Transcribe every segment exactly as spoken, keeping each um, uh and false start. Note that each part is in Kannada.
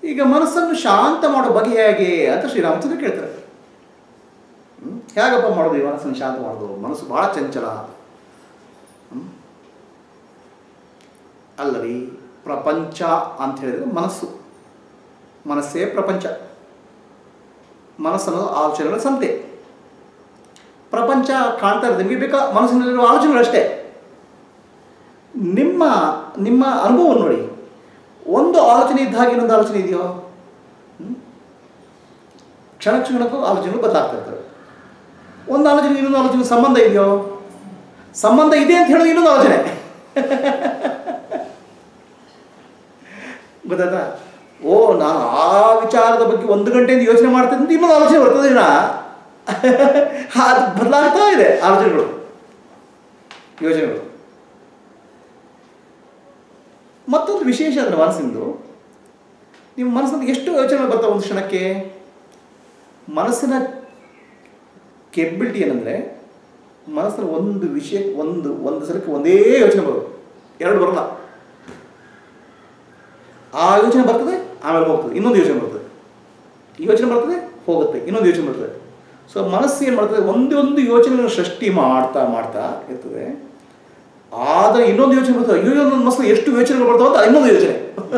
ಈಗ ಮನಸ್ಸನ್ನು ಶಾಂತ ಮಾಡೋ ಬಗೆ ಹೇಗೆ ಅಂತ ಶ್ರೀರಾಮಚಂದ್ರ ಕೇಳ್ತಾರೆ. ಹೇಗಪ್ಪ ಮಾಡೋದು ಈ ಮನಸ್ಸನ್ನು ಶಾಂತ ಮಾಡೋದು? ಮನಸ್ಸು ಭಾಳ ಚಂಚಲ. ಅಲ್ಲರಿ, ಪ್ರಪಂಚ ಅಂತ ಹೇಳಿದರೆ ಮನಸ್ಸು, ಮನಸ್ಸೇ ಪ್ರಪಂಚ. ಮನಸ್ಸನ್ನೋದು ಆಲೋಚನೆಗಳ ಸಂತೆ. ಪ್ರಪಂಚ ಕಾಣ್ತಾ ಇರೋದು ನಿಮಗೆ ಬೇಕಾ ಮನಸ್ಸಿನಲ್ಲಿರುವ ಆಲೋಚನೆಗಳಷ್ಟೇ. ನಿಮ್ಮ ನಿಮ್ಮ ಅನುಭವ ನೋಡಿ, ಒಂದು ಆಲೋಚನೆ ಇದ್ದ ಹಾಗೆ ಇನ್ನೊಂದು ಆಲೋಚನೆ ಇದೆಯೋ? ಕ್ಷಣ ಕ್ಷಣಕ್ಕೂ ಆಲೋಚನೆಗಳು ಬದಲಾಗ್ತಾ ಇರ್ತವೆ. ಒಂದು ಆಲೋಚನೆ ಇನ್ನೊಂದು ಆಲೋಚನೆ ಸಂಬಂಧ ಇದೆಯೋ? ಸಂಬಂಧ ಇದೆ ಅಂತ ಹೇಳೋದು ಇನ್ನೊಂದು ಆಲೋಚನೆ. ಗೊತ್ತಾಯ್ತಾ? ಓ, ನಾನು ಆ ವಿಚಾರದ ಬಗ್ಗೆ ಒಂದು ಗಂಟೆಯಿಂದ ಯೋಚನೆ ಮಾಡ್ತೇನೆ ಅಂತ ಇನ್ನೊಂದು ಆಲೋಚನೆ ಬರ್ತದೆ. ನಾ ಅದು ಬದಲಾಗ್ತಾ ಇದೆ ಆಲೋಚನೆಗಳು, ಯೋಚನೆಗಳು. ಮತ್ತೊಂದು ವಿಶೇಷ ಅಂದರೆ ಮನಸ್ಸಿಂದು, ನಿಮ್ಮ ಮನಸ್ಸಿಂದ ಎಷ್ಟು ಯೋಚನೆಗಳು ಬರ್ತಾವೆ ಒಂದು ಕ್ಷಣಕ್ಕೆ. ಮನಸ್ಸಿನ ಕೆಬಿಲಿಟಿ ಏನಂದರೆ, ಮನಸ್ಸಿನ ಒಂದು ವಿಷಯ ಒಂದು ಒಂದು ಸಲಕ್ಕೆ ಒಂದೇ ಯೋಚನೆ ಬರೋದು, ಎರಡು ಬರೋಲ್ಲ. ಆ ಯೋಚನೆ ಬರ್ತದೆ, ಆಮೇಲೆ ಹೋಗ್ತದೆ, ಇನ್ನೊಂದು ಯೋಚನೆ ಬರ್ತದೆ, ಈ ಯೋಚನೆ ಬರ್ತದೆ, ಹೋಗುತ್ತೆ, ಇನ್ನೊಂದು ಯೋಚನೆ ಬರ್ತದೆ. ಸೊ ಮನಸ್ಸು ಏನು ಮಾಡ್ತದೆ, ಒಂದೊಂದು ಯೋಚನೆಯನ್ನು ಸೃಷ್ಟಿ ಮಾಡ್ತಾ ಮಾಡ್ತಾ ಇರ್ತದೆ. ಆದರೆ ಇನ್ನೊಂದು ಯೋಚನೆ ಬರ್ತದೆ, ಅಯ್ಯೋ ನನ್ನ ಮನಸ್ಸು ಎಷ್ಟು ಯೋಚನೆಗಳು ಬರ್ತಾವೆ ಅಂತ ಇನ್ನೊಂದು ಯೋಚನೆ.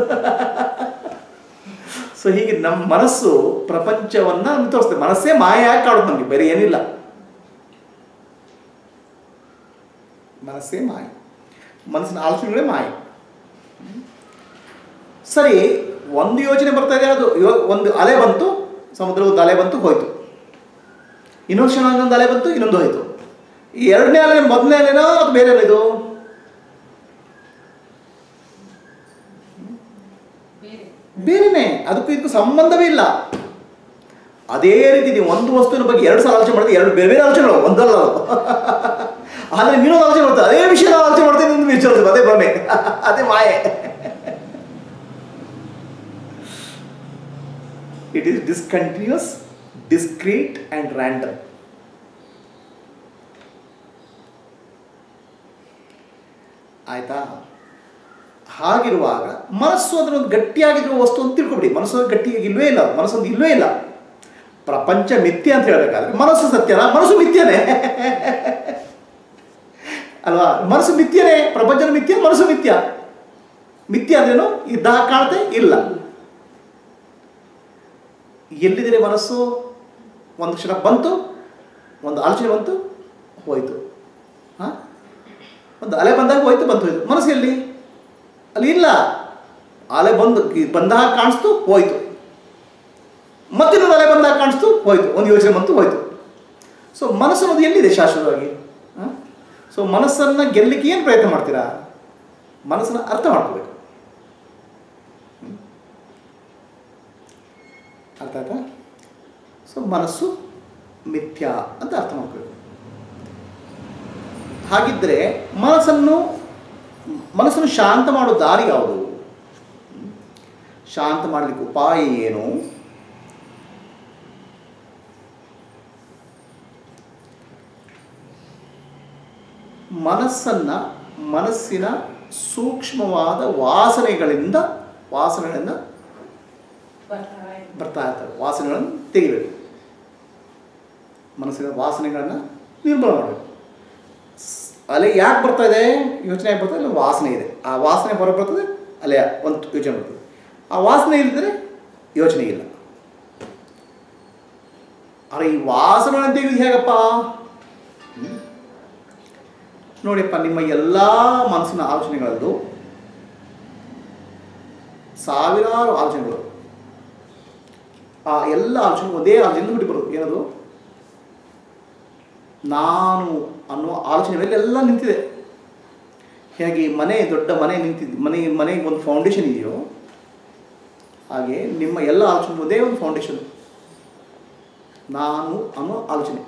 ಸೊ ಹೀಗೆ ನಮ್ಮ ಮನಸ್ಸು ಪ್ರಪಂಚವನ್ನು ತೋರಿಸ್ತದೆ. ಮನಸ್ಸೇ ಮಾಯ ಯಾಕೆ ಕಾಡುತ್ತೆ ನಮಗೆ, ಬೇರೆ ಏನಿಲ್ಲ. ಮನಸ್ಸೇ ಮಾಯ, ಮನಸ್ಸಿನ ಆಲೋಚನೆಗಳೇ ಮಾಯ. ಸರಿ, ಒಂದು ಯೋಚನೆ ಬರ್ತಾ ಇದೆ, ಅದು ಒಂದು ಅಲೆ ಬಂತು, ಸಮುದ್ರದ ಅಲೆ ಬಂತು, ಹೋಯ್ತು. ಇನ್ನೊಂದು ಕ್ಷಣ ಇನ್ನೊಂದು ಅಲೆ ಬಂತು, ಇನ್ನೊಂದು ಹೋಯ್ತು. ಈ ಎರಡನೇ ಅಲೆ ಮೊದಲನೇ ಅಲೆನೋ ಅದು ಬೇರೆ ಅಲೆ? ಇದು ಬೇರೆನೇ, ಅದಕ್ಕೂ ಇದಕ್ಕೂ ಸಂಬಂಧವೇ ಇಲ್ಲ. ಅದೇ ರೀತಿ ನೀವು ಒಂದು ವಸ್ತುವಿನ ಬಗ್ಗೆ ಎರಡು ಸಲ ಆಲೋಚನೆ ಮಾಡಿದ್ರೆ ಎರಡು ಬೇರೆ ಬೇರೆ ಆಲೋಚನೆಗಳು, ಒಂದಲ್ಲ. ಆದರೆ ಇನ್ನೊಂದು ಆಲೋಚನೆ ಮಾಡ್ತಾರೆ, ಅದೇ ವಿಷಯ ಆಲೋಚನೆ ಮಾಡ್ತೀನಿ ಅಂತ ವಿಚಾರಿಸ್ಬೇಕು, ಅದೇ ಭ್ರಮೆ, ಅದೇ ಮಾಯೆ. It is discontinuous, discrete and random. ಆಯ್ತಾ? ಹಾಗಿರುವಾಗ ಮನಸ್ಸು ಅದರ ಒಂದು ಗಟ್ಟಿಯಾಗಿರುವ ವಸ್ತು ಅಂತ ತಿಳ್ಕೊಬಿಡಿ. ಮನಸ್ಸು ಗಟ್ಟಿಯಾಗಿ ಇಲ್ವೇ ಇಲ್ಲ, ಮನಸ್ಸೊಂದು ಇಲ್ವೇ ಇಲ್ಲ. ಪ್ರಪಂಚ ಮಿಥ್ಯ ಅಂತ ಹೇಳಬೇಕಾದ್ರೆ ಮನಸ್ಸು ಸತ್ಯನ? ಮನಸ್ಸು ಮಿಥ್ಯನೇ ಅಲ್ವಾ? ಮನಸ್ಸು ಮಿಥ್ಯನೇ, ಪ್ರಪಂಚದ ಮಿಥ್ಯ, ಮನಸ್ಸು ಮಿಥ್ಯ. ಮಿಥ್ಯ ಅಂದ್ರೇನು? ಇದ್ದ ಕಾಣುತ್ತೆ, ಇಲ್ಲ. ಎಲ್ಲಿದೆ ಮನಸ್ಸು? ಒಂದು ಕ್ಷಣ ಬಂತು, ಒಂದು ಆಲೋಚನೆ ಬಂತು, ಹೋಯಿತು. ಹಾಂ, ಒಂದು ಅಲೆ ಬಂದಾಗ ಹೋಯ್ತು, ಬಂತು, ಹೋಯ್ತು. ಮನಸ್ಸು ಎಲ್ಲಿ? ಅಲ್ಲಿ ಇಲ್ಲ. ಅಲೆ ಬಂದು ಬಂದಾಗ ಕಾಣಿಸ್ತು, ಹೋಯ್ತು. ಮತ್ತಿನ್ನೊಂದು ಅಲೆ ಬಂದಾಗ ಕಾಣಿಸ್ತು, ಹೋಯ್ತು. ಒಂದು ಯೋಚನೆ ಬಂತು, ಹೋಯ್ತು. ಸೊ ಮನಸ್ಸು ಅನ್ನೋದು ಎಲ್ಲಿದೆ ಶಾಶ್ವತವಾಗಿ? ಹಾಂ, ಸೊ ಮನಸ್ಸನ್ನು ಗೆಲ್ಲಲಿಕ್ಕೆ ಏನು ಪ್ರಯತ್ನ ಮಾಡ್ತೀರಾ? ಮನಸ್ಸನ್ನು ಅರ್ಥ ಮಾಡ್ಕೋಬೇಕು. ಅರ್ಥ ಆಯ್ತಾ? ಸೊ ಮನಸ್ಸು ಮಿಥ್ಯ ಅಂತ ಅರ್ಥ ಮಾಡ್ಕೋಬೇಕು. ಹಾಗಿದ್ದರೆ ಮನಸ್ಸನ್ನು ಮನಸ್ಸನ್ನು ಶಾಂತ ಮಾಡೋ ದಾರಿ ಯಾವುದು? ಶಾಂತ ಮಾಡಲಿಕ್ಕೆ ಉಪಾಯ ಏನು? ಮನಸ್ಸನ್ನು ಮನಸ್ಸಿನ ಸೂಕ್ಷ್ಮವಾದ ವಾಸನೆಗಳಿಂದ ವಾಸನೆಗಳಿಂದ ಬರ್ತಾ ಇರ್ತವೆ, ವಾಸನೆಗಳನ್ನು ತೆಗಿಬೇಕು. ಮನಸ್ಸಿನ ವಾಸನೆಗಳನ್ನು ನಿರ್ಮೂಲ ಮಾಡಬೇಕು. ಅಲೆ ಯಾಕೆ ಬರ್ತಾ ಇದೆ? ಯೋಚನೆ ಯಾಕೆ ಬರ್ತದೆ? ಅಲ್ಲಿ ವಾಸನೆ ಇದೆ. ಆ ವಾಸನೆ ಹೊರ ಬರ್ತದೆ, ಅಲೆ ಒಂದು ಯೋಚನೆ ಬರ್ತದೆ. ಆ ವಾಸನೆ ಇಲ್ಲದ್ರೆ ಯೋಚನೆ ಇಲ್ಲ. ಆದರೆ ಈ ವಾಸನೆಗಳನ್ನು ತೆಗೆದು ಹೇಗಪ್ಪ? ನೋಡಿಯಪ್ಪ, ನಿಮ್ಮ ಎಲ್ಲ ಮನಸ್ಸಿನ ಆಲೋಚನೆಗಳದ್ದು ಸಾವಿರಾರು ಆಲೋಚನೆಗಳು. ಆ ಎಲ್ಲ ಆಲೋಚನೆ ಒಂದೇ ಆಲೋಚನೆ ಹುಟ್ಟಿ ಬರೋದು. ಏನದು? ನಾನು ಅನ್ನೋ ಆಲೋಚನೆ ಮೇಲೆ ಎಲ್ಲ ನಿಂತಿದೆ. ಹೇಗೆ ಮನೆ, ದೊಡ್ಡ ಮನೆ ನಿಂತಿದ್ದು, ಮನೆ ಮನೆಗೆ ಒಂದು ಫೌಂಡೇಶನ್ ಇದೆಯೋ ಹಾಗೆ ನಿಮ್ಮ ಎಲ್ಲ ಆಲೋಚನೆ ಒಂದೇ ಒಂದು ಫೌಂಡೇಶನ್, ನಾನು ಅನ್ನೋ ಆಲೋಚನೆ.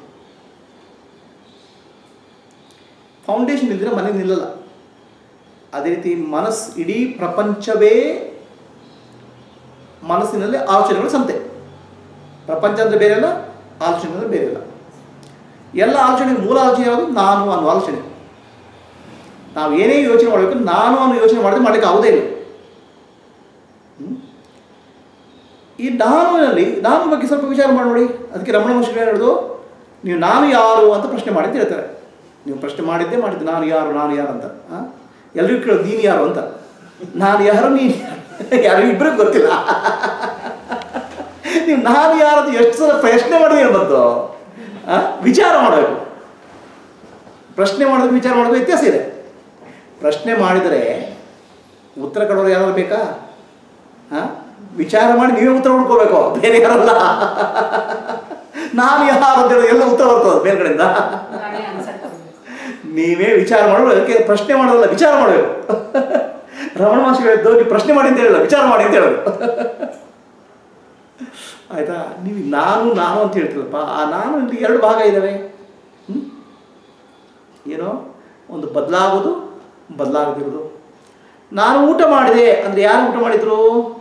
ಫೌಂಡೇಶನ್ ಇಲ್ಲದ್ರೆ ಮನೆ ನಿಲ್ಲಲ್ಲ. ಅದೇ ರೀತಿ ಮನಸ್ಸು, ಇಡೀ ಪ್ರಪಂಚವೇ ಮನಸ್ಸಿನಲ್ಲಿ ಆಲೋಚನೆಗಳು ಸಂತೆ. ಪ್ರಪಂಚ ಅಂದರೆ ಬೇರೆ ಅಲ್ಲ, ಆಲೋಚನೆ ಅಂದರೆ ಬೇರೆ ಅಲ್ಲ. ಎಲ್ಲ ಆಲೋಚನೆ ಮೂಲ ಆಲೋಚನೆ ಯಾವುದು? ನಾನು ಅನ್ನೋ ಆಲೋಚನೆ. ನಾವು ಏನೇ ಯೋಚನೆ ಮಾಡಬೇಕು, ನಾನು ಅನ್ನೋ ಯೋಚನೆ ಮಾಡಿದ್ರೆ ಮಾಡಲಿಕ್ಕೆ ಆಗೋದೇ ಇಲ್ಲ. ಈ ನಾನುನಲ್ಲಿ ನಾನು ಬಗ್ಗೆ ಸ್ವಲ್ಪ ವಿಚಾರ ಮಾಡಿ ನೋಡಿ. ಅದಕ್ಕೆ ರಮಣ ಮಹರ್ಷಿ ಹೇಳೋದು, ನೀವು ನಾನು ಯಾರು ಅಂತ ಪ್ರಶ್ನೆ ಮಾಡಿ ಅಂತ ಹೇಳ್ತಾರೆ. ನೀವು ಪ್ರಶ್ನೆ ಮಾಡಿದ್ದೇ ಮಾಡಿದ್ದೆ, ನಾನು ಯಾರು ನಾನು ಯಾರು ಅಂತ. ಹಾಂ, ಎಲ್ರಿಗೂ ಕೇಳೋದು ನೀನು ಯಾರು ಅಂತ. ನಾನು ಯಾರು ನೀನು ಯಾರು ಇಬ್ಬರಿಗೂ ಗೊತ್ತಿಲ್ಲ. ನೀವು ನಾನು ಯಾರು ಅಂತ ಎಷ್ಟು ಸಲ ಪ್ರಶ್ನೆ ಮಾಡಿದ್ರೆ ಬಂತು. ವಿಚಾರ ಮಾಡಬೇಕು. ಪ್ರಶ್ನೆ ಮಾಡೋದಕ್ಕೆ ವಿಚಾರ ಮಾಡೋದು ವ್ಯತ್ಯಾಸ ಇದೆ. ಪ್ರಶ್ನೆ ಮಾಡಿದರೆ ಉತ್ತರ ಕೊಡೋರು ಯಾರು ಬೇಕಾ? ಹಾಂ, ವಿಚಾರ ಮಾಡಿ ನೀವೇ ಉತ್ತರ ಹುಡ್ಕೋಬೇಕು, ಬೇರೆ ಯಾರಲ್ಲ. ನಾನು ಯಾರು ಅಂತ ಹೇಳೋದು ಎಲ್ಲ ಉತ್ತರ ಬರ್ತದೆ ಮೇಲ್ಗಡೆಯಿಂದ. ನೀವೇ ವಿಚಾರ ಮಾಡಬೇಕು. ಅದಕ್ಕೆ ಪ್ರಶ್ನೆ ಮಾಡೋದಲ್ಲ, ವಿಚಾರ ಮಾಡಬೇಕು. ರಮಣ ಮಹರ್ಷಿ ಹೇಳಿದ್ದು ನೀವು ಪ್ರಶ್ನೆ ಮಾಡಿ ಅಂತ ಹೇಳಿಲ್ಲ, ವಿಚಾರ ಮಾಡಿ ಅಂತ ಹೇಳೋದು. ಆಯಿತಾ? ನೀವು ನಾನು ನಾನು ಅಂತ ಹೇಳ್ತೀರಪ್ಪ, ಆ ನಾನು ಇಲ್ಲಿ ಎರಡು ಭಾಗ ಇದ್ದಾವೆ. ಹ್ಞೂ, ಏನೋ ಒಂದು ಬದಲಾಗೋದು, ಬದಲಾಗದಿರೋದು. ನಾನು ಊಟ ಮಾಡಿದೆ ಅಂದರೆ ಯಾರು ಊಟ ಮಾಡಿದ್ರು?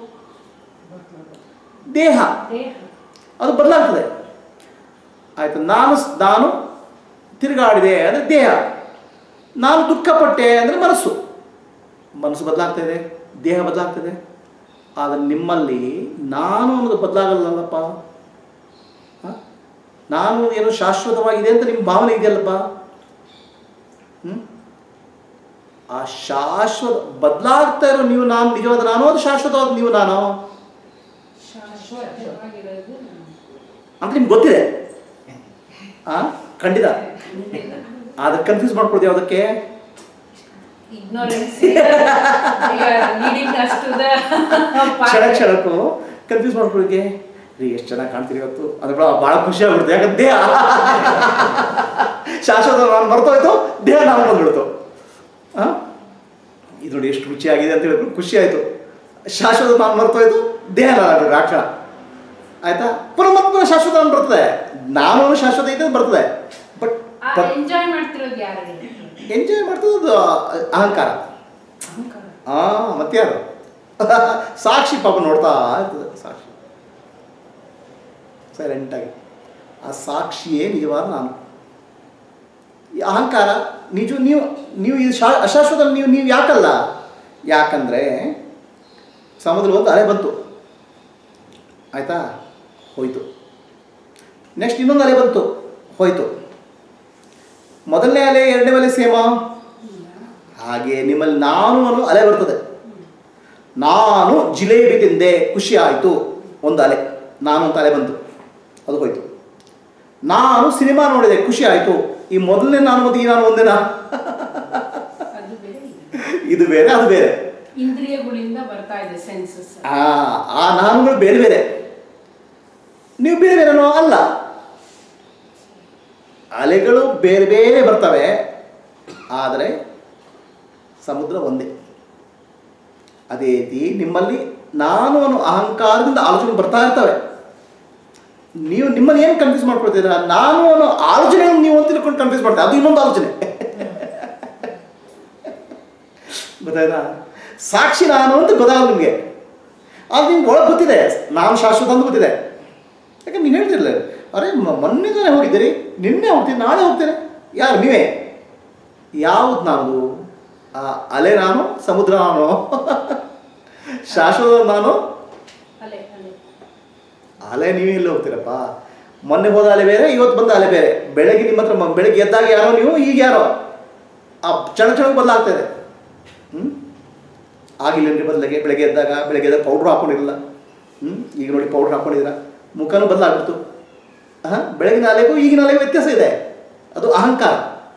ದೇಹ. ಅದು ಬದಲಾಗ್ತದೆ. ಆಯಿತು. ನಾನು ನಾನು ತಿರುಗಾಡಿದೆ ಅಂದರೆ ದೇಹ. ನಾನು ದುಃಖಪಟ್ಟೆ ಅಂದರೆ ಮನಸ್ಸು. ಮನಸ್ಸು ಬದಲಾಗ್ತಾಯಿದೆ, ದೇಹ ಬದಲಾಗ್ತದೆ. ಆದರೆ ನಿಮ್ಮಲ್ಲಿ ನಾನು ಅನ್ನೋದು ಬದಲಾಗಲ್ಲಲ್ಲಪ್ಪ. ನಾನು ಏನೋ ಶಾಶ್ವತವಾಗಿದೆ ಅಂತ ನಿಮ್ಮ ಭಾವನೆ ಇದೆಯಲ್ಲಪ್ಪ. ಹ್ಞೂ, ಆ ಶಾಶ್ವತ ಬದಲಾಗ್ತಾ ಇರೋ ನೀವು ನಾನು ನಿಜವಾದ ನಾನು, ಅದು ಶಾಶ್ವತವಾದ ನೀವು ನಾನು ಅಂತ ನಿಮ್ಗೆ ಗೊತ್ತಿದೆ. ಹಾಂ, ಖಂಡಿತ. ಅದಕ್ಕೆ ಕನ್ಫ್ಯೂಸ್ ಮಾಡ್ಕೊಳ್ತೀವಿ. ಯಾವುದಕ್ಕೆ? ಕ್ಷಣ ಕ್ಷಣಕ್ಕೂ ಕನ್ಫ್ಯೂಸ್ ಮಾಡ್ಕೊಳ್ಳಿಕ್ಕೆ ರೀ ಎಷ್ಟು ಚೆನ್ನಾಗಿ ಕಾಣ್ತೀರಿ ಇವತ್ತು ಅಂದ್ರೆ ಭಾಳ ಖುಷಿ ಆಗ್ಬಿಡುತ್ತೆ. ಯಾಕಂದ್ರೆ ದೇಹ ಶಾಶ್ವತ ನಾನು ಮರ್ತೋಯ್ತು, ದೇಹ ನಾನು ಬಂದ್ಬಿಡ್ತು. ಹಾಂ, ಇದು ನೋಡಿ ಎಷ್ಟು ರುಚಿಯಾಗಿದೆ ಅಂತ ಹೇಳ್ಬಿಟ್ಟು ಖುಷಿ ಆಯಿತು. ಶಾಶ್ವತ ನಾನು ಮರ್ತೋಯ್ತು, ದೇಹ ನಾನು ರಾಕ್ಷ. ಆಯಿತಾ? ಪುನಃ ಮತ್ತೆ ಶಾಶ್ವತ ನಾನು ಬರ್ತದೆ. ನಾನು ಶಾಶ್ವತ ಇದೆ ಬರ್ತದೆ. ಬಟ್ ಎಂಜಾಯ್ ಮಾಡ್ತಿರೋದು ಯಾರು? ಎಂಜಾಯ್ ಮಾಡ್ತದ್ದು ಅಹಂಕಾರ. ಹಾಂ, ಮತ್ತೆ ಯಾರು? ಸಾಕ್ಷಿ ಪಾಪ ನೋಡ್ತಾ ಇರ್ತದೆ. ಸಾಕ್ಷಿ ಸೈಲೆಂಟಾಗಿ. ಆ ಸಾಕ್ಷಿಯೇ ನಿಜವಾದ ನಾನು. ಈ ಅಹಂಕಾರ ನಿಜ. ನೀವು ನೀವು ಇದು ಶಾ ಅಶಾಶ್ವತ ನೀವು ನೀವು ಯಾಕಲ್ಲ? ಯಾಕಂದರೆ ಸಮುದ್ರ ಒಂದು ಅಲೆ ಬಂತು, ಆಯಿತಾ, ಹೋಯಿತು. ನೆಕ್ಸ್ಟ್ ಇನ್ನೊಂದು ಅಲೆ ಬಂತು, ಹೋಯಿತು. ಮೊದಲನೇ ಅಲೆ ಎರಡನೇ ಅಲೆ ಸೇಮಾ? ಹಾಗೆ ನಿಮ್ಮಲ್ಲಿ ನಾನು ಅನ್ನೋ ಅಲೆ ಬರ್ತದೆ. ನಾನು ಜಿಲೇಬಿ ತಿಂದೆ, ಖುಷಿ ಆಯಿತು, ಒಂದು ಅಲೆ ನಾನು ಅಂತ ಅಲೆ ಬಂತು, ಅದು ಹೋಯಿತು. ನಾನು ಸಿನಿಮಾ ನೋಡಿದೆ, ಖುಷಿ ಆಯಿತು. ಈ ಮೊದಲನೇ ನಾನು ಮತ್ತು ಈ ನಾನು ಒಂದೇನಾ? ಇದು ಬೇರೆ, ಅದು ಬೇರೆ. ಇಂದ್ರಿಯಗಳಿಂದ ಬರ್ತಾ ಇದೆ ಸೆನ್ಸಸ್. ಆ ನಾನುಗಳು ಬೇರೆ ಬೇರೆ, ನೀವು ಬೇರೆ ಬೇರೆನೋ ಅಲ್ಲ. ಅಲೆಗಳು ಬೇರೆ ಬೇರೆ ಬರ್ತವೆ, ಆದರೆ ಸಮುದ್ರ ಒಂದೇ. ಅದೇ ರೀತಿ ನಿಮ್ಮಲ್ಲಿ ನಾನು ಅನ್ನೋ ಅಹಂಕಾರದಿಂದ ಆಲೋಚನೆ ಬರ್ತಾ ಇರ್ತವೆ. ನೀವು ನಿಮ್ಮನ್ನು ಏನು ಕನ್ಫ್ಯೂಸ್ ಮಾಡ್ಕೊಳ್ತೀರಾ? ನಾನು ಅನ್ನೋ ಆಲೋಚನೆ ನೀವು ಅಂತ ತಿಳ್ಕೊಂಡು ಕನ್ಫ್ಯೂಸ್ ಮಾಡ್ತೀರಾ, ಅದು ಇನ್ನೊಂದು ಆಲೋಚನೆ. ಗೊತ್ತಾಯ್ತಾ? ಸಾಕ್ಷಿ ನಾನು ಅಂತ ಗೊತ್ತಾಗಲ್ಲ ನಿಮಗೆ. ಅದು ನಿಮ್ಗೆ ಒಳಗೆ ಗೊತ್ತಿದೆ, ನಾನು ಶಾಶ್ವತ ಅಂತ ಗೊತ್ತಿದೆ. ಯಾಕಂದ್ರೆ ನೀವು ಹೇಳ್ತಿರಲಿಲ್ಲ, ಅರೆ ಮೊನ್ನೆ ತಾನೇ ಹೋಗಿದ್ದೀರಿ, ನಿನ್ನೆ ಹೋಗ್ತೀನಿ, ನಾಳೆ ಹೋಗ್ತೇನೆ. ಯಾರು ನೀವೇ? ಯಾವುದು ನಾನು? ಆ ಅಲೆ ನಾನು, ಸಮುದ್ರ ನಾನು, ಶಾಶ್ವತ ನಾನು. ಅಲೆ ನೀವೇ ಎಲ್ಲಿ ಹೋಗ್ತೀರಪ್ಪ? ಮೊನ್ನೆ ಹೋದ ಅಲೆ ಬೇರೆ, ಇವತ್ತು ಬಂದ ಅಲೆ ಬೇರೆ. ಬೆಳಗ್ಗೆ ನಿಮ್ಮ ಹತ್ರ ಬೆಳಗ್ಗೆ ಎದ್ದಾಗ ಯಾರೋ ನೀವು, ಈಗ ಯಾರೋ. ಆ ಕ್ಷಣ ಕ್ಷಣಕ್ಕೆ ಬದಲಾಗ್ತಾಯಿದೆ. ಹ್ಞೂ, ಆಗಿಲ್ಲೇನ್ರಿ ಬದಲಾಗೆ? ಬೆಳಗ್ಗೆ ಎದ್ದಾಗ ಬೆಳಗ್ಗೆ ಎದ್ದಾಗ ಪೌಡ್ರ್ ಹಾಕ್ಕೊಂಡಿರಲಿಲ್ಲ. ಹ್ಞೂ, ಈಗ ನೋಡಿ ಪೌಡ್ರ್ ಹಾಕ್ಕೊಂಡಿದ್ದೀರ, ಮುಖನೂ ಬದಲಾಗ್ಬಿಡ್ತು. ಹಾಂ, ಬೆಳಗಿನ ಅಲೆಗೂ ಈಗಿನ ಅಲೆಗೂ ವ್ಯತ್ಯಾಸ ಇದೆ. ಅದು ಅಹಂಕಾರ.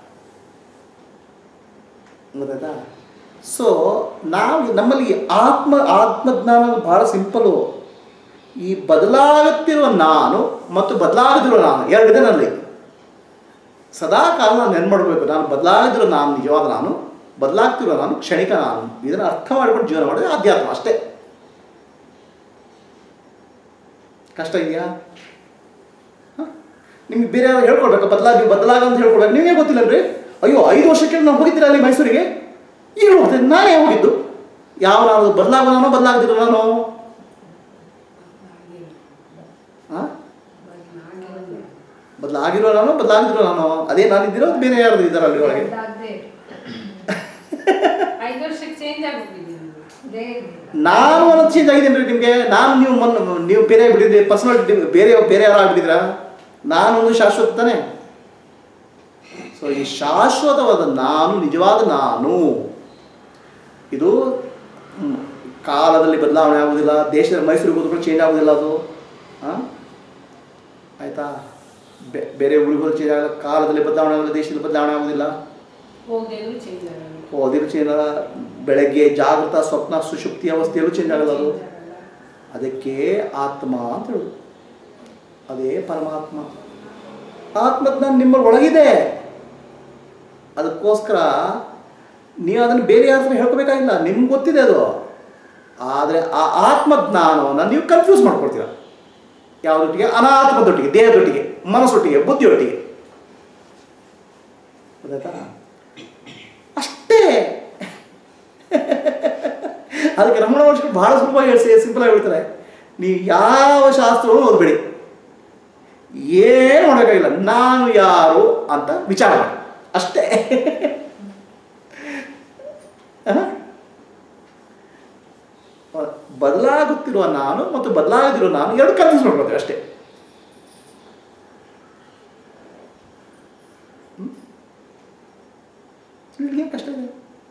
ಗೊತ್ತಾಯ್ತಾ? ಸೊ ನಾವು ನಮ್ಮಲ್ಲಿ ಆತ್ಮ ಆತ್ಮಜ್ಞಾನ ಭಾಳ ಸಿಂಪಲ್ಲು. ಈ ಬದಲಾಗುತ್ತಿರುವ ನಾನು ಮತ್ತು ಬದಲಾಗದಿರುವ ನಾನು ಎರಡಿದೆ ನನ್ನಲ್ಲಿ. ಸದಾ ಕಾಲ ನಾನು ನೆನ್ಪು ಮಾಡಬೇಕು, ನಾನು ಬದಲಾಗದಿರೋ ನಾನು ನಿಜವಾದ ನಾನು, ಬದಲಾಗ್ತಿರೋ ನಾನು ಕ್ಷಣಿಕ ನಾನು. ಇದನ್ನು ಅರ್ಥ ಮಾಡಿಕೊಂಡು ಜೀವನ ಮಾಡೋದು ಆಧ್ಯಾತ್ಮ ಅಷ್ಟೇ. ಕಷ್ಟ ಇದೆಯಾ? ಹಾಂ, ನಿಮ್ಗೆ ಬೇರೆ ಯಾರು ಹೇಳ್ಕೊಡ್ಬೇಕು ಬದಲಾಗ ನೀವು ಬದಲಾಗ ಅಂತ ಹೇಳ್ಕೊಡ್ಬೇಕು. ನಿಮಗೆ ಗೊತ್ತಿಲ್ಲನ್ರಿ? ಅಯ್ಯೋ ಐದು ವರ್ಷಕ್ಕೆ ನಾವು ಹೋಗಿದ್ದೀರ ಅಲ್ಲಿ ಮೈಸೂರಿಗೆ, ಈಗ ಹೋಗ್ತೇನೆ. ನಾನೇ ಹೋಗಿದ್ದು. ಯಾವ ನಾನು ಬದಲಾಗೋ ನಾನು ಬದಲಾಗ್ತಿರೋ ನಾನು? ಹಾಂ, ಬದಲಾಗಿರೋ ನಾನು ಬದಲಾಗಿರೋ ನಾನು ಅದೇ ನಾನು ಇದ್ದೀರೋ ಬೇರೆ ಯಾರು ಇದ್ದಾರ ಅಲ್ಲಿ ಒಳಗೆ? ಐದು ವರ್ಷಕ್ಕೆ ಚೇಂಜ್ ಆಗೋಗಿದ್ದೀನಿ. ನಾನು ಅನ್ನೋದು ಚೇಂಜ್ ಆಗಿದ್ದೇನೆ ರೀ ನಿಮಗೆ. ನಾನು ನೀವು ಮೊನ್ನೆ ನೀವು ಬೇರೆ ಬಿಟ್ಟಿದ್ರಿ, ಪರ್ಸನಾಲಿಟಿ ಬೇರೆ ಬೇರೆ ಯಾರು ಆಗ್ಬಿಟ್ಟಿದ್ರಾ? ನಾನೊಂದು ಶಾಶ್ವತ ತಾನೆ. ಸೊ ಈ ಶಾಶ್ವತವಾದ ನಾನು, ನಿಜವಾದ ನಾನು, ಇದು ಕಾಲದಲ್ಲಿ ಬದಲಾವಣೆ ಆಗೋದಿಲ್ಲ. ದೇಶದಲ್ಲಿ ಮೈಸೂರಿಗೆ ಹೋದ್ರು ಚೇಂಜ್ ಆಗೋದಿಲ್ಲ ಅದು. ಹಾಂ ಆಯಿತಾ? ಬೇರೆ ಊರಿಗೆ ಹೋದ್ರೆ ಚೇಂಜ್ ಆಗಲ್ಲ, ಕಾಲದಲ್ಲಿ ಬದಲಾವಣೆ ಆಗೋದಿಲ್ಲ, ದೇಶದಲ್ಲಿ ಬದಲಾವಣೆ ಆಗೋದಿಲ್ಲ. ಹೋಗಿದ್ರು ಚೇಂಜ್ ಆಗಲ್ಲ, ಓದಿರು ಚೇಂಜ್ ಆಗಲ್ಲ. ಬೆಳಗ್ಗೆ ಜಾಗೃತ, ಸ್ವಪ್ನ, ಸುಷುಪ್ತಿ ಅವಸ್ಥೆಯಲ್ಲೂ ಚೇಂಜ್ ಆಗಲ್ಲ ಅದು. ಅದಕ್ಕೆ ಆತ್ಮ ಅಂತ ಹೇಳೋದು. ಅದೇ ಪರಮಾತ್ಮ. ಆತ್ಮಜ್ಞಾನ ನಿಮ್ಮ ಒಳಗಿದೆ. ಅದಕ್ಕೋಸ್ಕರ ನೀವು ಅದನ್ನು ಬೇರೆ ಯಾರ ಹತ್ರ ಹೇಳ್ಕೋಬೇಕಾಗಿಲ್ಲ, ನಿಮ್ಗೆ ಗೊತ್ತಿದೆ ಅದು. ಆದರೆ ಆ ಆತ್ಮಜ್ಞಾನವನ್ನು ನೀವು ಕನ್ಫ್ಯೂಸ್ ಮಾಡ್ಕೊಳ್ತೀರ. ಯಾವುದೊಟ್ಟಿಗೆ? ಅನಾತ್ಮದೊಟ್ಟಿಗೆ, ದೇಹದೊಟ್ಟಿಗೆ, ಮನಸ್ಸೊಟ್ಟಿಗೆ, ಬುದ್ಧಿಯೊಟ್ಟಿಗೆ. ಗೊತ್ತಾಯ್ತಾ? ಅಷ್ಟೇ. ಅದಕ್ಕೆ ರಮಣ ಮಹರ್ಷಿಗಳು ಬಹಳ ಸುಲಭವಾಗಿ ಹೇಳಿ ಸಿಂಪಲ್ ಆಗಿ ಹೇಳ್ತಾರೆ, ನೀವು ಯಾವ ಶಾಸ್ತ್ರವೂ ಓದಬೇಡಿ, ಏನು ಮಾಡೋಕ್ಕಾಗಿಲ್ಲ, ನಾನು ಯಾರು ಅಂತ ವಿಚಾರ ಮಾಡಿ ಅಷ್ಟೇ. ಬದಲಾಗುತ್ತಿರುವ ನಾನು ಮತ್ತು ಬದಲಾಗದಿರುವ ನಾನು ಎರಡು ಕನ್ಫ್ಯೂಸ್ ಮಾಡ್ಕೊಳ್ತೇವೆ ಅಷ್ಟೇ. ಏನು ಕಷ್ಟ ಇದೆ?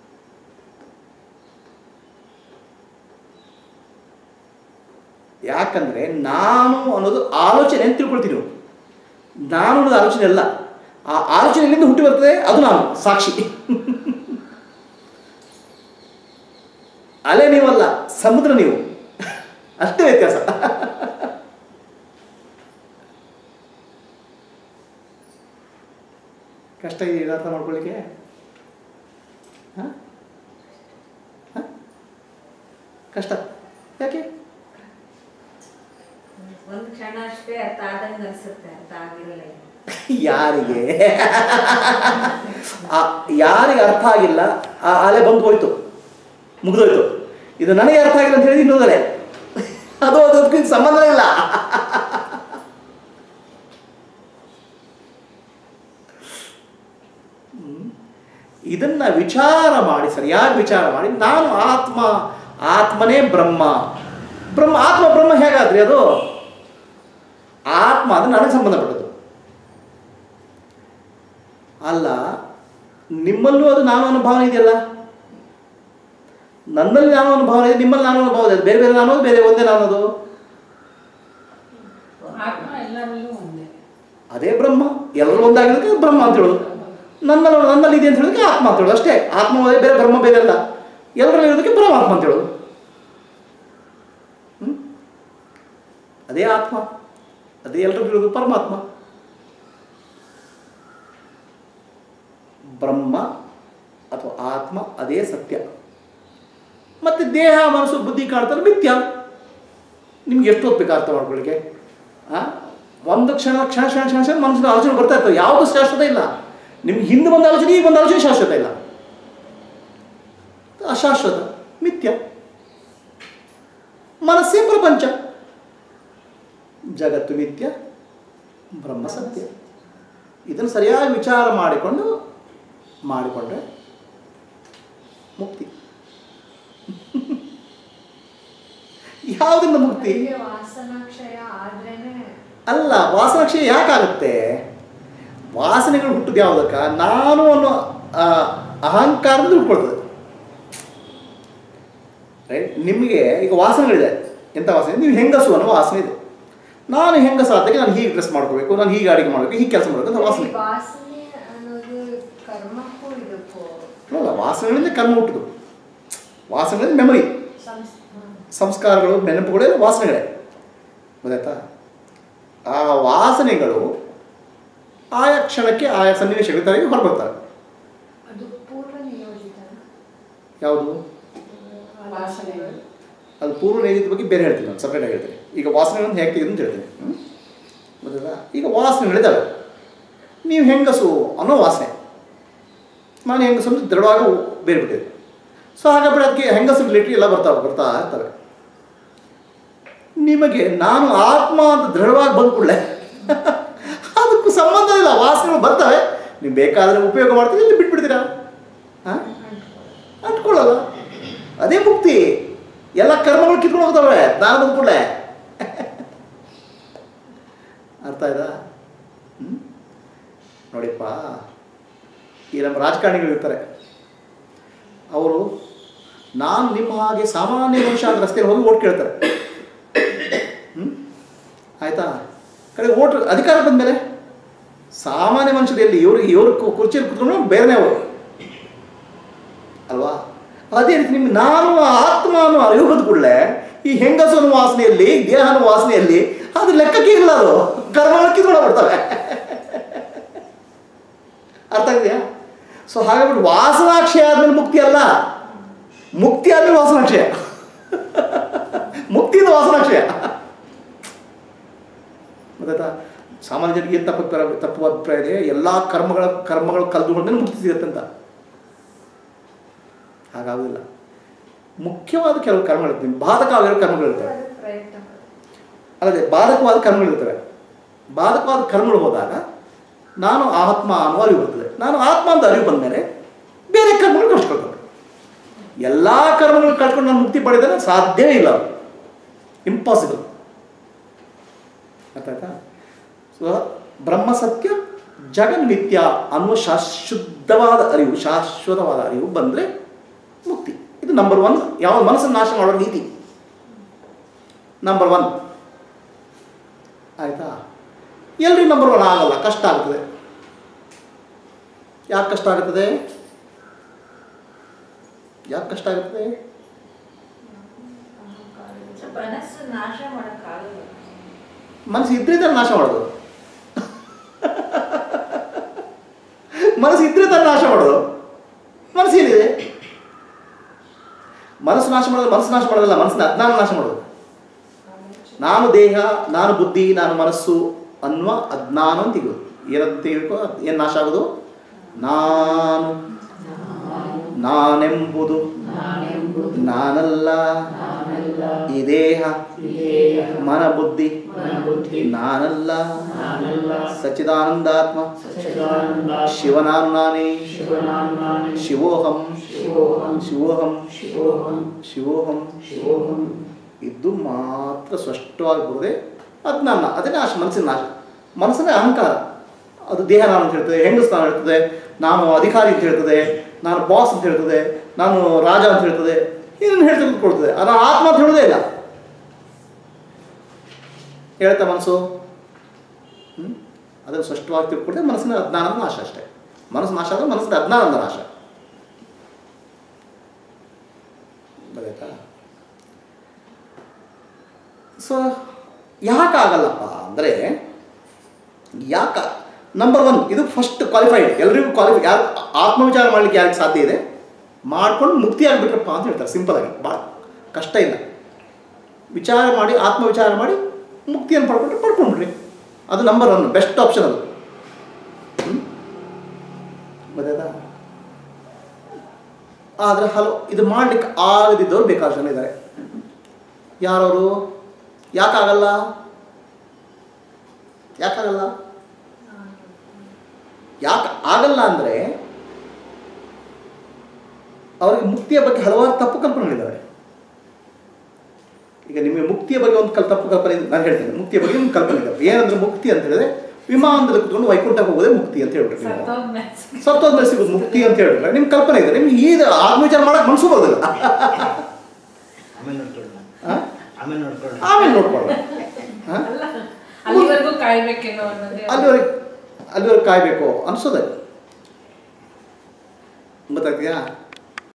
ಯಾಕಂದ್ರೆ ನಾನು ಅನ್ನೋದು ಆಲೋಚನೆ ಅಂತ ತಿಳ್ಕೊಳ್ತೀನಿ. ನಾನು ಅನ್ನೋದು ಆಲೋಚನೆ ಅಲ್ಲ. ಆ ಆಲೋಚನೆ ಎಲ್ಲಿಂದ ಹುಟ್ಟಿ ಬರ್ತದೆ ಅದು ನಾನು ಸಾಕ್ಷಿ. ಅಲೆ ನೀವಲ್ಲ, ಸಮುದ್ರ ನೀವು, ಅಷ್ಟೇ ವ್ಯತ್ಯಾಸ. ಕಷ್ಟ ಇದೆ ಅರ್ಥ ಮಾಡ್ಕೊಳ್ಳಿಕ್ಕೆ. ಕಷ್ಟ ಯಾಕೆ? ಒಂದು ಕ್ಷಣ ಅಷ್ಟೇ ಅರ್ಥ ಆದಂಗೆ ಅನ್ಸುತ್ತೆ, ಅರ್ಥ ಆಗಿರಲ್ಲ. ಯಾರಿಗೆ ಯಾರಿಗೆ ಅರ್ಥ ಆಗಿಲ್ಲ ಆ ಅಲೆ ಬಂದು ಹೋಯ್ತು, ಮುಗಿದೋಯ್ತು. ಇದು ನನಗೆ ಅರ್ಥ ಆಗಿಲ್ಲ ಅಂತ ಹೇಳಿ ಇನ್ನೊಂದಲೆ, ಅದು ಅದಕ್ಕೆ ಸಂಬಂಧ ಇಲ್ಲ. ಇದನ್ನ ವಿಚಾರ ಮಾಡಿ, ಸರಿಯಾಗಿ ವಿಚಾರ ಮಾಡಿ, ನಾನು ಆತ್ಮ, ಆತ್ಮನೇ ಬ್ರಹ್ಮ. ಬ್ರಹ್ಮ ಆತ್ಮ ಬ್ರಹ್ಮ ಹೇಗಾದ್ರಿ? ಅದು ಆತ್ಮ ಅದು ನನಗೆ ಸಂಬಂಧಪಟ್ಟದ್ದು ಅಲ್ಲ. ನಿಮ್ಮಲ್ಲೂ ಅದು ನಾನು ಅನ್ನೋ ಭಾವನೆ ಇದೆಯಲ್ಲ, ನನ್ನಲ್ಲಿ ನಾನು ಅನ್ನೋ ಭಾವನೆ ಇದೆ, ನಿಮ್ಮಲ್ಲಿ ನಾನು ಅನ್ನೋ ಭಾವನೆ ಇದೆ. ಬೇರೆ ಬೇರೆ ನಾನು, ಬೇರೆ ಒಂದೇ ನಾನು. ಅದು ಆತ್ಮ ಎಲ್ಲರಲ್ಲೂ ಒಂದೇ, ಅದೇ ಬ್ರಹ್ಮ. ಎಲ್ಲರೂ ಒಂದಾಗಿದ್ದಕ್ಕೆ ಬ್ರಹ್ಮ ಅಂತ ಹೇಳೋದು. ನನ್ನಲ್ಲಿ ನನ್ನಲ್ಲಿ ಇದೆ ಅಂತ ಹೇಳೋದಕ್ಕೆ ಆತ್ಮ ಅಂತ ಹೇಳೋದು ಅಷ್ಟೇ. ಆತ್ಮ ಬೇರೆ, ಬ್ರಹ್ಮ ಬೇರೆ ಅಲ್ಲ. ಎಲ್ಲರಲ್ಲಿ ಇರೋದಕ್ಕೆ ಪರಮಾತ್ಮ ಅಂತ ಹೇಳೋದು. ಹ್ಮ್ ಅದೇ ಆತ್ಮ, ಅದೇ ಎಲ್ಲರಿಗೂ ಇರೋದು ಪರಮಾತ್ಮ. ಬ್ರಹ್ಮ ಅಥವಾ ಆತ್ಮ ಅದೇ ಸತ್ಯ. ಮತ್ತೆ ದೇಹ, ಮನಸ್ಸು, ಬುದ್ಧಿ ಕಾಣ್ತಾರೆ ಮಿಥ್ಯ. ನಿಮ್ಗೆ ಎಷ್ಟು ಹೊತ್ತು ಅರ್ಥ ಮಾಡ್ಕೊಳ್ಳಿಕ್ಕೆ? ಆ ಒಂದು ಕ್ಷಣ ಕ್ಷಣ ಕ್ಷಣ ಕ್ಷಣ ಕ್ಷಣ ಮನಸ್ಸಿನ ಆಲೋಚನೆ ಬರ್ತಾ ಇರ್ತವೆ. ಯಾವುದು ಶಾಶ್ವತ ಇಲ್ಲ. ನಿಮ್ಗೆ ಹಿಂದೆ ಒಂದು ಆಲೋಚನೆ, ಈಗ ಒಂದು ಆಲೋಚನೆ ಶಾಶ್ವತ ಇಲ್ಲ. ಅಶಾಶ್ವತ, ಮಿಥ್ಯ. ಮನಸ್ಸೇ ಪ್ರಪಂಚ. ಜಗತ್ತು ಮಿಥ್ಯ, ಬ್ರಹ್ಮ ಸತ್ಯ. ಇದನ್ನು ಸರಿಯಾಗಿ ವಿಚಾರ ಮಾಡಿಕೊಂಡು ಮಾಡಿಕೊಂಡ್ರೆ ಮುಕ್ತಿ. ಯಾವುದರಿಂದ ಮುಕ್ತಿ? ವಾಸನಾಕ್ಷಯ ಆದ್ರೇನೆ ಅಲ್ಲ. ವಾಸನಾಕ್ಷಯ ಯಾಕಾಗುತ್ತೆ? ವಾಸನೆಗಳು ಹುಟ್ಟುದು ಯಾವುದಕ್ಕ? ನಾನು ಅನ್ನೋ ಅಹಂಕಾರದಿಂದ ಹುಟ್ಕೊಳ್ತದೆ. ರೈಟ್? ನಿಮಗೆ ಈಗ ವಾಸನೆಗಳಿದೆ. ಎಂಥ ವಾಸನೆ? ನೀವು ಹೆಂಗಸು ಅನ್ನೋ ವಾಸನೆ ಇದೆ. ನಾನು ಹೆಂಗಸಾದಕ್ಕೆ ನಾನು ಹೀಗೆ ಡ್ರೆಸ್ ಮಾಡ್ಕೋಬೇಕು, ನಾನು ಹೀಗೆ ಅಡುಗೆ ಮಾಡಬೇಕು, ಹೀಗೆ ಕೆಲಸ ಮಾಡಬೇಕು ಅಂತ ವಾಸನೆ. ವಾಸನೆ ಅನ್ನೋದು ಕರ್ಮಕ್ಕೂ ಇದಕ್ಕೂ ಅಲ್ಲ, ವಾಸನೆಗಳಿಂದ ಕರ್ಮ ಹುಟ್ಟುದು. ವಾಸನೆಗಳಿಂದ ಮೆಮೊರಿ, ಸಂಸ್ಕಾರಗಳು, ನೆನಪುಗಳೇ ವಾಸನೆಗಳೇ. ಗೊತ್ತಾಯ್ತಾ? ಆ ವಾಸನೆಗಳು ಆಯಾ ಕ್ಷಣಕ್ಕೆ ಆಯಾ ಸನ್ನಿವೇಶಗಳ ತರಗೆ ಹೊರಬರ್ತಾರೆ. ಅದು ಪೂರ್ವ ನಿಯೋಜಿತ. ಯಾವುದು? ವಾಸನೆಗಳು. ಅದು ಪೂರ್ವ ನಿಯೋಜಿತ ಬಗ್ಗೆ ಬೇರೆ ಹೇಳ್ತೀನಿ, ನಾನು ಸಪ್ರೇಟಾಗಿ ಹೇಳ್ತೀನಿ. ಈಗ ವಾಸನೆಗಳನ್ನು ಹೇಗೆ ತೆಗೆದು ಅಂತ ಹೇಳ್ತೀನಿ. ಹ್ಞೂ ಗೊತ್ತಾಯ್ತಾ? ಈಗ ವಾಸನೆಗಳಿದ್ದಾವೆ. ನೀವು ಹೆಂಗಸು ಅನ್ನೋ ವಾಸನೆ, ನಾನು ಹೆಂಗಸು ಅಂದ್ರೆ ದೃಢವಾಗಿ ಬೇರೆ ಬಿಟ್ಟಿದೆ. ಸೊ ಹಾಗಾದ್ರೆ ಅದಕ್ಕೆ ಹೆಂಗಸು ರಿಲೇಟೆಡ್ ಎಲ್ಲ ಬರ್ತಾವೆ ಬರ್ತಾ ಇರ್ತವೆ. ನಿಮಗೆ ನಾನು ಆತ್ಮ ಅಂತ ದೃಢವಾಗಿ ಬಂದ್ಕೊಳ್ಳೆ ಅದಕ್ಕೂ ಸಂಬಂಧ ಇಲ್ಲ. ವಾಸನೆಗಳು ಬರ್ತವೆ, ನೀವು ಬೇಕಾದರೆ ಉಪಯೋಗ ಮಾಡ್ತೀರಿ, ಇಲ್ಲಿ ಬಿಟ್ಬಿಡ್ತೀರಾ? ಹಾಂ ಅಂಟ್ಕೊಳ್ಳಲ್ಲ. ಅದೇ ಮುಕ್ತಿ. ಎಲ್ಲ ಕರ್ಮಗಳು ಕಿತ್ಕೊಂಡು ಹೋಗ್ತವೆ ಜ್ಞಾನ ಬಂದ ಕೂಡಲೇ. ಅರ್ಥ ಆಯ್ತಾ? ಹ್ಞೂ ನೋಡಿಪ್ಪ, ಈ ನಮ್ಮ ರಾಜಕಾರಣಿಗಳು ಇರ್ತಾರೆ, ಅವರು ನಾನು ನಿಮ್ಮ ಹಾಗೆ ಸಾಮಾನ್ಯ ಮನುಷ್ಯ ಆದ ರಸ್ತೆಯಲ್ಲಿ ಹೋಗಿ ಓಟ್ ಕೇಳ್ತಾರೆ. ಹ್ಞೂ ಆಯಿತಾ? ಕಡೆ ಓಟ್ ಅಧಿಕಾರ ಬಂದಮೇಲೆ ಸಾಮಾನ್ಯ ಮನುಷ್ಯರಲ್ಲಿ ಇವ್ರಿಗೆ ಇವ್ರ ಕುರ್ಚಿಯಲ್ಲಿ ಕುತ್ಕೊಂಡು ಬೇರೆನೇ ಅವರು ಅಲ್ವಾ? ಅದೇ ರೀತಿ ನಿಮ್ಗೆ ನಾನು ಆತ್ಮ ಅನ್ನೋ ಅರಿವು ಬಂದ ಕೂಡಲೇ ಈ ಹೆಂಗಸನ ವಾಸನೆಯಲ್ಲಿ, ದೇಹನ ವಾಸನೆಯಲ್ಲಿ ಅದು ಲೆಕ್ಕಕ್ಕೆ ಇಲ್ಲ, ಅದು ಕರ್ಮಗಳು ಕಿತ್ಕೊಂಡೋಗ್ಬಿಡ್ತವೆ. ಅರ್ಥ ಆಗಿದೆಯಾ? ಸೊ ಹಾಗಾಗ್ಬಿಟ್ಟು ವಾಸನಾಕ್ಷಯ ಆದ್ಮೇಲೆ ಮುಕ್ತಿ ಅಲ್ಲ, ಮುಕ್ತಿ ಆದ್ಮೇಲೆ ವಾಸನಾಕ್ಷಯ. ಮುಕ್ತಿಯಿಂದ ವಾಸನಾಕ್ಷಯ. ಗೊತ್ತಾಯ್ತಾ? ಸಾಮಾನ್ಯ ಜನರಿಗೆ ಏನು ತಪ್ಪು ತಪ್ಪು ಅಭಿಪ್ರಾಯ ಇದೆ, ಎಲ್ಲ ಕರ್ಮಗಳ ಕರ್ಮಗಳು ಕಲ್ದುಕೊಂಡ್ಮೇಲೆ ಮುಕ್ತಿ ಸಿಗುತ್ತೆ ಅಂತ. ಹಾಗಾಗೋದಿಲ್ಲ. ಮುಖ್ಯವಾದ ಕೆಲವು ಕರ್ಮಗಳಿರ್ತವೆ, ಬಾಧಕವಾಗಿರೋ ಕರ್ಮಗಳಿರ್ತವೆ. ಅಲ್ಲದೆ ಬಾಧಕವಾದ ಕರ್ಮಗಳಿರ್ತವೆ. ಬಾಧಕವಾದ ಕರ್ಮಗಳು ಹೋದಾಗ ನಾನು ಆತ್ಮ ಅನ್ನೋ ಅರಿವು ಬರ್ತದೆ. ನಾನು ಆತ್ಮ ಅಂತ ಅರಿವು ಬಂದ ಮೇಲೆ ಬೇರೆ ಕರ್ಮಗಳು ಕಳ್ಸ್ಕೊಳ್ತವೆ. ಎಲ್ಲ ಕರ್ಮಗಳು ಕಳ್ಕೊಂಡು ನಾನು ಮುಕ್ತಿ ಪಡೆದರೆ ಸಾಧ್ಯವೇ ಇಲ್ಲ, ಇಂಪಾಸಿಬಲ್. ಅರ್ಥ ಆಯ್ತಾ? ಸೊ ಬ್ರಹ್ಮ ಸತ್ಯ ಜಗನ್ಮಿಥ್ಯ ಅನ್ನುವ ಶಾಶ್ವತವಾದ ಅರಿವು, ಶಾಶ್ವತವಾದ ಅರಿವು ಬಂದರೆ ಮುಕ್ತಿ. ಇದು ನಂಬರ್ ಒನ್. ಯಾವ ಮನಸ್ಸನ್ನು ನಾಶ ಮಾಡೋ ನೀತಿ ನಂಬರ್ ಒನ್. ಆಯಿತಾ? ಎಲ್ರಿಗೂ ನಂಬರ್ ಒನ್ ಆಗಲ್ಲ, ಕಷ್ಟ ಆಗ್ತದೆ. ಯಾಕೆ ಕಷ್ಟ ಆಗುತ್ತದೆ? ಯಾಕೆ ಕಷ್ಟ ಆಗುತ್ತದೆ? ಮನಸ್ಸು ನಾಶ ಮಾಡೋಕ್ಕಾಗಲ್ಲ. ಮನಸ್ಸು ಇದ್ರೆ ತಾನು ನಾಶ ಮಾಡೋದು. ಮನಸ್ಸು ಇದ್ರೆ ತಾನು ನಾಶ ಮಾಡೋದು. ಮನಸ್ಸು ಏನಿದೆ? ಮನಸ್ಸು ನಾಶ ಮಾಡೋದು ಮನಸ್ಸು ನಾಶ ಮಾಡೋದಲ್ಲ, ಮನಸ್ಸಿನ ಅಜ್ಞಾನ ನಾಶ ಮಾಡೋದು. ನಾನು ದೇಹ, ನಾನು ಬುದ್ಧಿ, ನಾನು ಮನಸ್ಸು ಅನ್ನುವ ಅಜ್ಞಾನ ಅಂತ ತೆಗೆದು ಏನಂತ ತೆಗಿಬೇಕು? ಏನು ನಾಶ ಆಗೋದು? ನಾನು ನಾನೆಂಬುದು ನಾನಲ್ಲ, ಈ ದೇಹ ಮನ ಬುದ್ಧಿ ನಾನಲ್ಲ, ಸಚ್ಚಿದಾನಂದಾತ್ಮ ಶಿವನಾನು ನಾನೇ, ಶಿವೋಹಂ ಶಿವೋಹಂ ಶಿವೋಹಂ ಇದು ಮಾತ್ರ ಸ್ಪಷ್ಟವಾಗಿ ಬರುವುದೇ ಅಜ್ಞಾನ. ಅದೇ ನಾಶ, ಮನಸ್ಸಿನ ನಾಶ. ಮನಸ್ಸನ್ನೇ ಅಹಂಕಾರ. ಅದು ದೇಹ ನಾನು ಅಂತ ಹೇಳ್ತದೆ, ಹೆಂಗಸು ನಾನು ಹೇಳ್ತದೆ, ನಾನು ಅಧಿಕಾರಿ ಅಂತ ಹೇಳ್ತದೆ, ನಾನು ಬಾಸ್ ಅಂತ ಹೇಳ್ತದೆ, ನಾನು ರಾಜ ಅಂತ ಹೇಳ್ತದೆ, ಏನೇನು ಹೇಳ್ತಾ ಕೂತ್ಕೊಳ್ತದೆ. ಅದು ಆತ್ಮ ಅಂತ ಹೇಳೋದೇ ಇಲ್ಲ. ಹೇಳ್ತಾ ಮನಸ್ಸು ಹ್ಞೂ ಅದನ್ನು ಸ್ಪಷ್ಟವಾಗಿ ತಿಳ್ಕೊಳ್ತದೆ. ಮನಸ್ಸಿನ ಅಜ್ಞಾನದ ನಾಶ ಅಷ್ಟೇ. ಮನಸ್ಸು ನಾಶ ಅಂದರೆ ಮನಸ್ಸಿನ ಅಜ್ಞಾನದ ನಾಶ. ಗೊತ್ತಾಯ್ತಾ? ಸೊ ಯಾಕಾಗಲ್ಲಪ್ಪ ಅಂದರೆ, ಯಾಕ ನಂಬರ್ ಒನ್ ಇದು ಫಸ್ಟ್ ಕ್ವಾಲಿಫೈಡ್. ಎಲ್ರಿಗೂ ಕ್ವಾಲಿಫೈ. ಯಾರು ಆತ್ಮವಿಚಾರ ಮಾಡಲಿಕ್ಕೆ ಯಾರಿಗೆ ಸಾಧ್ಯ ಇದೆ ಮಾಡ್ಕೊಂಡು ಮುಕ್ತಿ ಆಗಿಬಿಟ್ರಪ್ಪ ಅಂತ ಹೇಳ್ತಾರೆ. ಸಿಂಪಲ್ ಆಗಿ, ಭಾಳ ಕಷ್ಟ ಇಲ್ಲ. ವಿಚಾರ ಮಾಡಿ, ಆತ್ಮವಿಚಾರ ಮಾಡಿ ಮುಕ್ತಿಯನ್ನು ಪಡ್ಕೊಂಡ್ರೆ ಪಡ್ಕೊಂಡ್ಬಿಡ್ರಿ. ಅದು ನಂಬರ್ ಒನ್, ಬೆಸ್ಟ್ ಆಪ್ಷನ್ ಅದು. ಹ್ಞೂ ಗೊತ್ತಾಯ್ತಾ? ಆದರೆ ಹಲೋ ಇದು ಮಾಡಲಿಕ್ಕೆ ಆಗದಿದ್ದವರು ಬೇಕಾದ ಜನ ಇದ್ದಾರೆ. ಯಾರವರು? ಯಾಕಾಗಲ್ಲ? ಯಾಕಾಗಲ್ಲ? ಯಾಕೆ ಆಗಲ್ಲ ಅಂದರೆ ಅವರಿಗೆ ಮುಕ್ತಿಯ ಬಗ್ಗೆ ಹಲವಾರು ತಪ್ಪು ಕಲ್ಪನೆಗಳಿದ್ದಾವೆ. ಈಗ ನಿಮಗೆ ಮುಕ್ತಿಯ ಬಗ್ಗೆ ಒಂದು ಕಲ್ ತಪ್ಪು ಕಲ್ಪನೆ ನಾನು ಹೇಳ್ತೇನೆ. ಮುಕ್ತಿಯ ಬಗ್ಗೆ ಒಂದು ಕಲ್ಪನೆ ಇದ್ದಾವೆ. ಏನಂದ್ರೆ ಮುಕ್ತಿ ಅಂತ ಹೇಳಿದ್ರೆ ವಿಮಾನದಲ್ಲಿ ಕುತ್ಕೊಂಡು ವೈಕುಂಠಕ್ಕೆ ಹೋಗೋದೇ ಮುಕ್ತಿ ಅಂತ ಹೇಳ್ಬಿಟ್ರೆ, ನೀವು ಸತ್ತೋದ್ಮೇಲೆ ಸಿಗೋದು ಮುಕ್ತಿ ಅಂತ ಹೇಳಿದ್ರೆ ನಿಮ್ಮ ಕಲ್ಪನೆ ಇದೆ. ನಿಮ್ಗೆ ಈಗ ಆತ್ಮವಿಚಾರ ಮಾಡಕ್ಕೆ ಮನಸ್ಸು ಬರೋದಿಲ್ಲ. ಆಮೇಲೆ ನೋಡ್ಕೊಳ್ಳೋಣ. ಅಲ್ಲಿವರೆಗೂ ಕಾಯ್ಬೇಕೇನೋ, ಅಲ್ಲಿವರೆಗೆ ಅಲ್ಲಿವರೆಗೆ ಕಾಯಬೇಕು ಅನ್ಸೋದೆ. ಗೊತ್ತಾಗ್ತೀಯಾ?